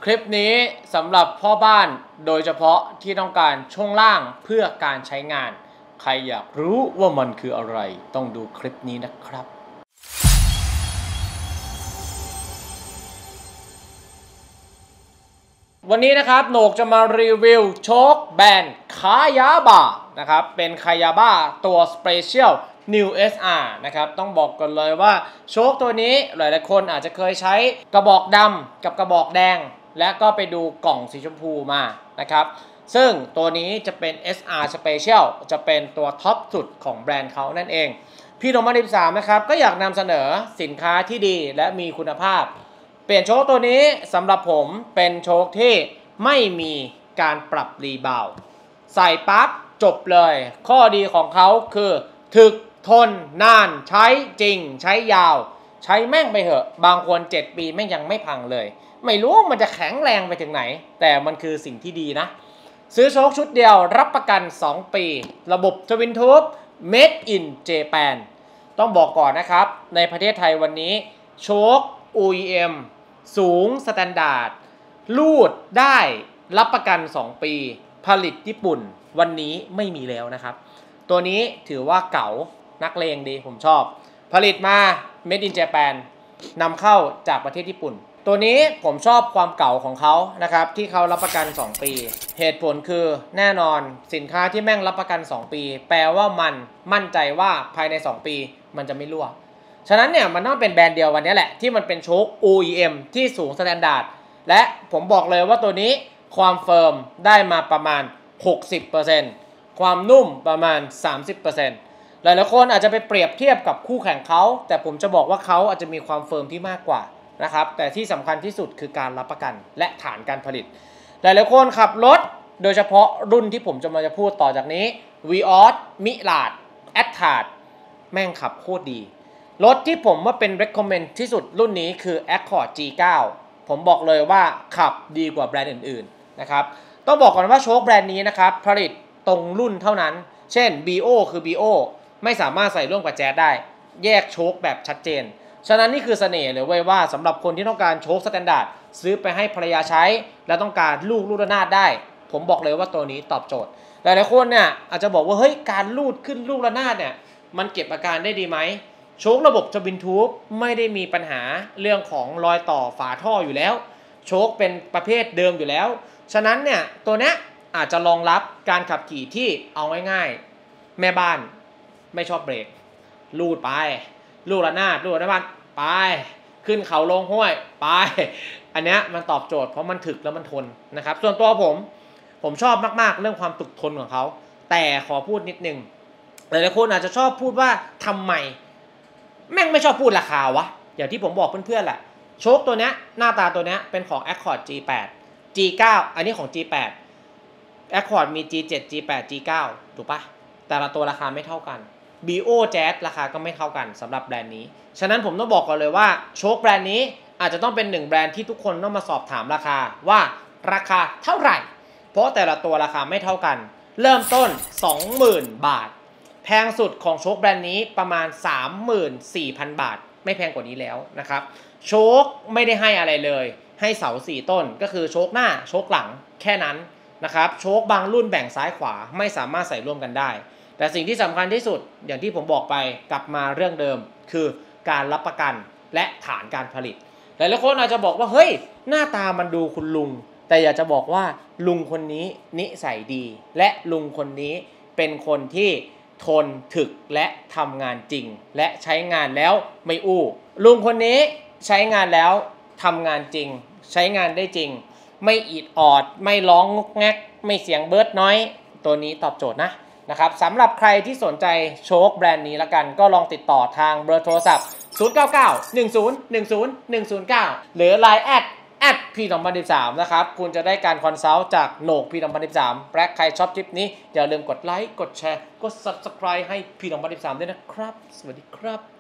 คลิปนี้สำหรับพ่อบ้านโดยเฉพาะที่ต้องการช่วงล่างเพื่อการใช้งานใครอยากรู้ว่ามันคืออะไรต้องดูคลิปนี้นะครับวันนี้นะครับโหนกจะมารีวิวโชคแบรนด์คายาบะนะครับเป็นคายาบะตัว Special New SR นะครับต้องบอกกันเลยว่าโชคตัวนี้หลายๆคนอาจจะเคยใช้กระบอกดำกับกระบอกแดงและก็ไปดูกล่องสีชมพูมานะครับซึ่งตัวนี้จะเป็น SR Special จะเป็นตัวท็อปสุดของแบรนด์เขานั่นเองพี่โนมา13นะครับก็อยากนำเสนอสินค้าที่ดีและมีคุณภาพเปลี่ยนโชคตัวนี้สำหรับผมเป็นโชคที่ไม่มีการปรับรีบาวใส่ปั๊บจบเลยข้อดีของเขาคือถึกทนนานใช้จริงใช้ยาวใช้แม่งไปเหอะบางคน7 ปีแม่งยังไม่พังเลยไม่รู้มันจะแข็งแรงไปถึงไหนแต่มันคือสิ่งที่ดีนะซื้อโชคชุดเดียวรับประกัน2 ปีระบบทวินทูบ Made in Japan ต้องบอกก่อนนะครับในประเทศไทยวันนี้โชค OEM สูงสแตนดาร์ดรูดได้รับประกัน2 ปีผลิตญี่ปุ่นวันนี้ไม่มีแล้วนะครับตัวนี้ถือว่าเก๋านักเลงดีผมชอบผลิตมา Made in Japan นำเข้าจากประเทศญี่ปุ่นตัวนี้ผมชอบความเก่าของเขานะครับที่เขารับประกัน2 ปีเหตุผลคือแน่นอนสินค้าที่แม่งรับประกัน2 ปีแปลว่ามันมั่นใจว่าภายใน2 ปีมันจะไม่รั่วฉะนั้นเนี่ยมันต้องเป็นแบรนด์เดียววันนี้แหละที่มันเป็นโชค OEM ที่สูงสแตนดาร์ดและผมบอกเลยว่าตัวนี้ความเฟิร์มได้มาประมาณ 60% ความนุ่มประมาณ 30%หลายๆคนอาจจะไปเปรียบเทียบกับคู่แข่งเขาแต่ผมจะบอกว่าเขาอาจจะมีความเฟิร์มที่มากกว่านะครับแต่ที่สำคัญที่สุดคือการรับประกันและฐานการผลิตหลายๆคนขับรถโดยเฉพาะรุ่นที่ผมจะมาพูดต่อจากนี้ Vios Mirage Attrage แม่งขับโคตรดีรถที่ผมว่าเป็น recommend ที่สุดรุ่นนี้คือ Accord G9 ผมบอกเลยว่าขับดีกว่าแบรนด์อื่นๆนะครับต้องบอกก่อนว่าโชคแบรนด์นี้นะครับผลิตตรงรุ่นเท่านั้นเช่น BO คือ BO ไม่สามารถใส่ร่วมกับแจ๊สได้แยกโชคแบบชัดเจนฉะนั้นนี่คือเสน่ห์เลยเว้ยว่าสำหรับคนที่ต้องการโชคสแตนดาร์ดซื้อไปให้ภรรยาใช้และต้องการลูกระนาดได้ผมบอกเลยว่าตัวนี้ตอบโจทย์หลายๆคนเนี่ยอาจจะบอกว่าเฮ้ยการลูดขึ้นลูกระนาดเนี่ยมันเก็บอาการได้ดีไหมโชคระบบทวินทูบไม่ได้มีปัญหาเรื่องของรอยต่อฝาท่ออยู่แล้วโชคเป็นประเภทเดิมอยู่แล้วฉะนั้นเนี่ยตัวเนี้ยอาจจะรองรับการขับขี่ที่เอาง่ายๆแม่บ้านไม่ชอบเบรกลูดไปลูกระนาดบ้านไปขึ้นเขาลงห้วยไปอันเนี้ยมันตอบโจทย์เพราะมันถึกแล้วมันทนนะครับส่วนตัวผมชอบมากๆเรื่องความถึกทนของเขาแต่ขอพูดนิดนึงหลายๆคนอาจจะชอบพูดว่าทำไมแม่งไม่ชอบพูดราคาวะอย่างที่ผมบอกเพื่อนๆแหละโชคตัวเนี้ยหน้าตาตัวเนี้ยเป็นของ Accord G8 G9 อันนี้ของ G8 Accord มี G7 G8 G9 ถูกปะแต่ละตัวราคาไม่เท่ากันBO Jazz ราคาก็ไม่เท่ากันสำหรับแบรนด์นี้ฉะนั้นผมต้องบอกก่อนเลยว่าโชคแบรนด์นี้อาจจะต้องเป็น1แบรนด์ที่ทุกคนต้องมาสอบถามราคาว่าราคาเท่าไหร่เพราะแต่ละตัวราคาไม่เท่ากันเริ่มต้น 20,000 บาทแพงสุดของโชคแบรนด์นี้ประมาณ 34,000 บาทไม่แพงกว่านี้แล้วนะครับโชคไม่ได้ให้อะไรเลยให้เสา4 ต้นก็คือโชคหน้าโชคหลังแค่นั้นนะครับโชคบางรุ่นแบ่งซ้ายขวาไม่สามารถใส่ร่วมกันได้แต่สิ่งที่สำคัญที่สุดอย่างที่ผมบอกไปกลับมาเรื่องเดิมคือการรับประกันและฐานการผลิตหลายๆคนอาจจะบอกว่าเฮ้ยหน้าตามันดูคุณลุงแต่อยากจะบอกว่าลุงคนนี้นิสัยดีและลุงคนนี้เป็นคนที่ทนถึกและทำงานจริงและใช้งานแล้วไม่อู้ลุงคนนี้ใช้งานแล้วทำงานจริงใช้งานได้จริงไม่อิดออดไม่ร้องงกแงกไม่เสียงเบิร์ดน้อยตัวนี้ตอบโจทย์นะครับสำหรับใครที่สนใจโชคแบรนด์นี้ละกันก็ลองติดต่อทางเบอร์โทรศัพท์0991010109หรือ Line @P2013 นะครับคุณจะได้การคอนซัลท์จากโหนก P2013 และใครชอบคลิปนี้อย่าลืมกดไลค์กดแชร์กด Subscribe ให้ P2013 ด้วยนะครับสวัสดีครับ